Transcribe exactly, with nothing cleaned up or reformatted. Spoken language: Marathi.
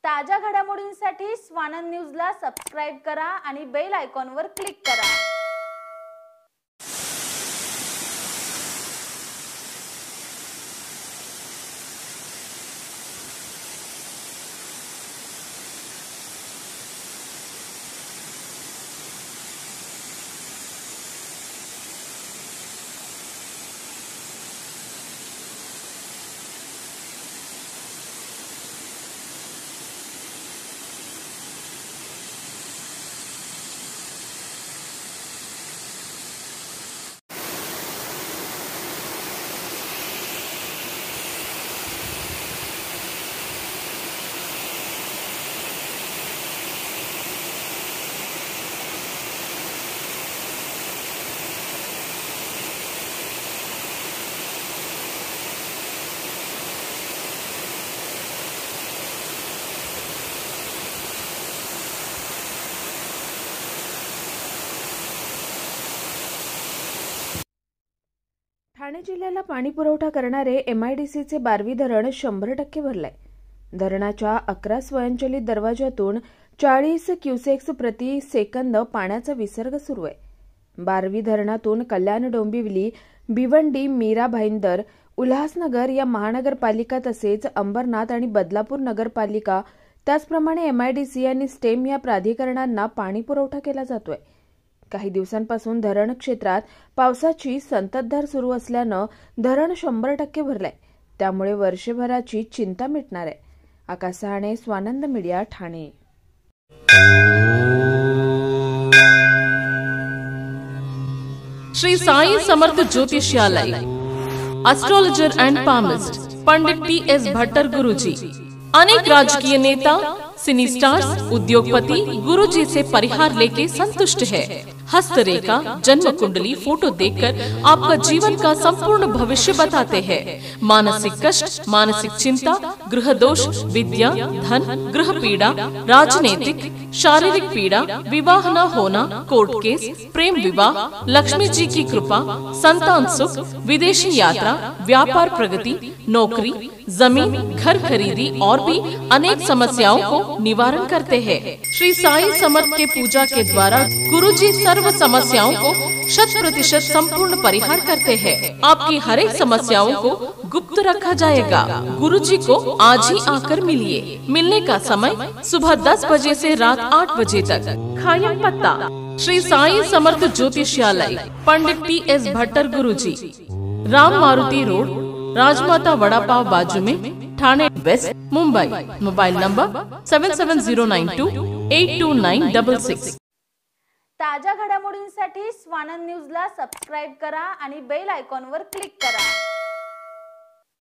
ताज्या घडामोडींसाठी स्वानंद न्यूजला सबस्क्राइब करा आणि बेल आयकॉनवर क्लिक करा। ठाणे जिल्ह्याला पाणी पुरवठा करणारे एमआयडीसीचे बारवी धरण शंभर टक्के भरले। धरणाच्या अकरा स्वयंचलित दरवाजातून चाळीस क्युसेक्स प्रति सेकंद पाण्याचा विसर्ग सुरू आहे। बारवी धरणातून कल्याण डोंबिवली, भिवंडी, मीरा भाईंदर, उल्हासनगर या महानगरपालिका तसेच अंबरनाथ आणि बदलापूर नगरपालिका त्याचप्रमाणे एमआयडीसी आणि स्टेम या प्राधिकरणांना पाणी पुरवठा केला जातोय। काही दिवसांपासून धरण क्षेत्रात पावसाची संततधार सुरू असल्यानं धरण शंभर टक्के भरलंय, त्यामुळे वर्षभराची चिंता मिटणार आहे। Akash Sahane, Swanand media, Thane. Shri Sai Samarth Jyotishalaya, astrologer and palmist Pandit T S Bhattar Guruji. अनेक राजकीय नेता, सिनी स्टार्स, उद्योगपति गुरुजी से परिहार लेके संतुष्ट है। हस्तरेखा, जन्म कुंडली, फोटो देखकर आपका जीवन का संपूर्ण भविष्य बताते हैं। मानसिक कष्ट, मानसिक चिंता, गृह दोष, विद्या, धन, गृह पीड़ा, राजनीतिक, शारीरिक पीड़ा, विवाह न होना, कोर्ट केस, प्रेम विवाह, लक्ष्मी जी की कृपा, संतान सुख, विदेशी यात्रा, व्यापार प्रगति, नौकरी, जमीन, घर खरीदी और भी अनेक समस्याओं को निवारण करते हैं। श्री साई समर्थ के पूजा के द्वारा गुरुजी सर्व समस्याओं को शत प्रतिशत संपूर्ण परिहार करते हैं। आपकी हर एक समस्याओं को गुप्त रखा जाएगा। गुरुजी को आज ही आकर मिलिए। मिलने का समय सुबह दस बजे से रात आठ बजे तक। खायम पत्ता Shri Sai Samarth Jyotishalaya, Pandit T S Bhattar Guruji, Ram Maruti Road, Rajmata Vada Pav बाजू में, Thane West, Mumbai. Mobile number seven seven zero nine two eight two nine double six. ताज्या घडामोडींसाठी स्वानंद न्यूजला सबस्क्राइब करा आणि बेल आयकॉनवर क्लिक करा।